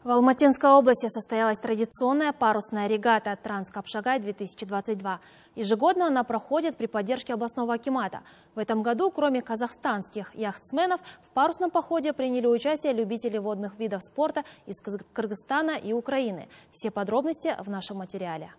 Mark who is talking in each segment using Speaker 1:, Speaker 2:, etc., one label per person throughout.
Speaker 1: В Алматинской области состоялась традиционная парусная регата «Транскапшагай-2022». Ежегодно она проходит при поддержке областного акимата. В этом году, кроме казахстанских яхтсменов, в парусном походе приняли участие любители водных видов спорта из Кыргызстана и Украины. Все подробности в нашем материале.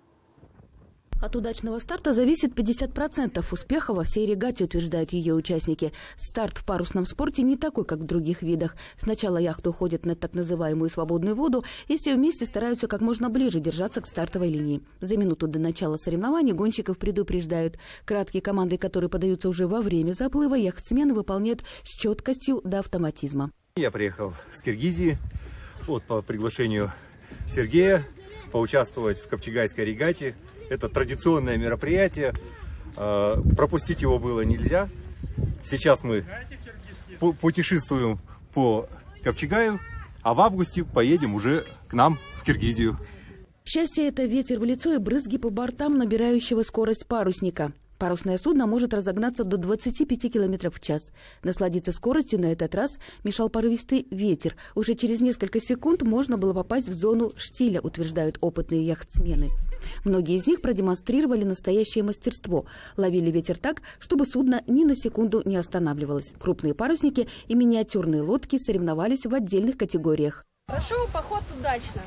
Speaker 2: От удачного старта зависит 50% успеха во всей регате, утверждают ее участники. Старт в парусном спорте не такой, как в других видах. Сначала яхты уходят на так называемую свободную воду, и все вместе стараются как можно ближе держаться к стартовой линии. За минуту до начала соревнований гонщиков предупреждают. Краткие команды, которые подаются уже во время заплыва, яхтсмены выполняют с четкостью до автоматизма.
Speaker 3: Я приехал с Киргизии по приглашению Сергея поучаствовать в Капчагайской регате. Это традиционное мероприятие, пропустить его было нельзя. Сейчас мы путешествуем по Капчагаю, а в августе поедем уже к нам в Киргизию.
Speaker 2: Счастье – это ветер в лицо и брызги по бортам набирающего скорость парусника. Парусное судно может разогнаться до 25 км в час. Насладиться скоростью на этот раз мешал порывистый ветер. Уже через несколько секунд можно было попасть в зону штиля, утверждают опытные яхтсмены. Многие из них продемонстрировали настоящее мастерство. Ловили ветер так, чтобы судно ни на секунду не останавливалось. Крупные парусники и миниатюрные лодки соревновались в отдельных категориях.
Speaker 4: Прошел поход удачно.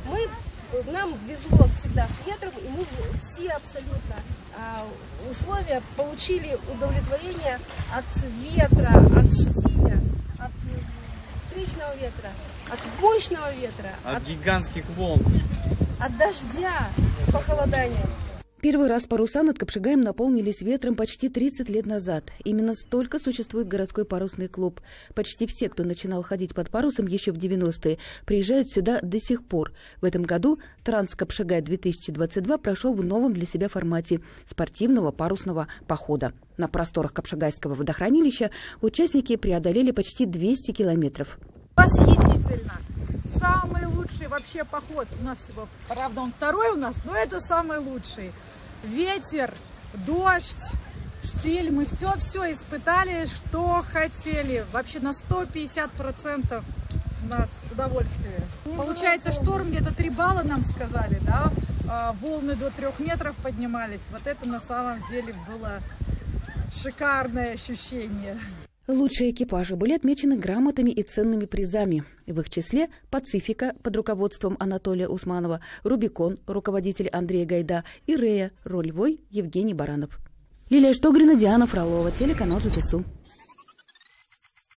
Speaker 4: Нам везло всегда с ветром, и мы все абсолютно условия получили удовлетворение от ветра, от штиля, от встречного ветра, от мощного ветра,
Speaker 5: от гигантских волн,
Speaker 4: от дождя с похолоданием.
Speaker 2: Первый раз паруса над Капшагаем наполнились ветром почти 30 лет назад. Именно столько существует городской парусный клуб. Почти все, кто начинал ходить под парусом еще в 90-е, приезжают сюда до сих пор. В этом году «Транскапшагай-2022» прошел в новом для себя формате спортивного парусного похода. На просторах Капшагайского водохранилища участники преодолели почти 200 километров.
Speaker 6: Восхитительно! Самый лучший вообще поход. У нас, правда, он второй у нас, но это самый лучший. Ветер, дождь, штиль. Мы все испытали, что хотели. Вообще на 150% у нас удовольствие. Получается, шторм где-то 3 балла нам сказали, да? Волны до 3 метров поднимались. Вот это на самом деле было шикарное ощущение.
Speaker 2: Лучшие экипажи были отмечены грамотами и ценными призами. В их числе «Пацифика» под руководством Анатолия Усманова, «Рубикон» руководитель Андрей Гайда и «Рея» ролевой Евгений Баранов. Лилия Штогрина, Диана Фролова, телеканал ЖТСУ.